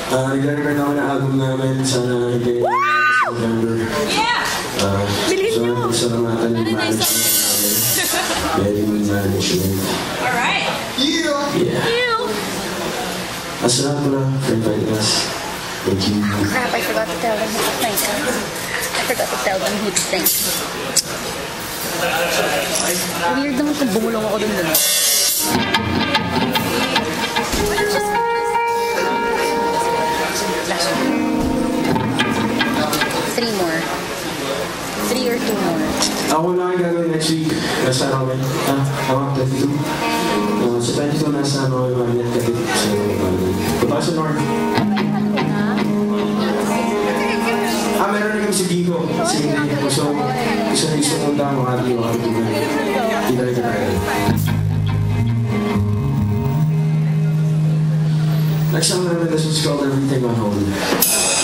Nag-record naman ang album namin. Sana hindi sa November. Bilhin nyo! Gusto naman ang management namin. Very good management. Alright! Yeah. Asalamat pala for inviting us. Thank you. Crap, I forgot to tell them who to thank. I forgot to tell them who to thank. Weird naman kung bumulong ako dun. Three more. 3 or 2 more. Ako lang yung gagawin next week. Nasa Roman. Ako, 22. Sa 22, nasa Roman at Kapit. So, punta ka sa North. Meron rin kami si Dico. Si Dico. So, gusto punta ang mga Dico. Either ka tayo. Next song namin, this one's called Everything on Hold.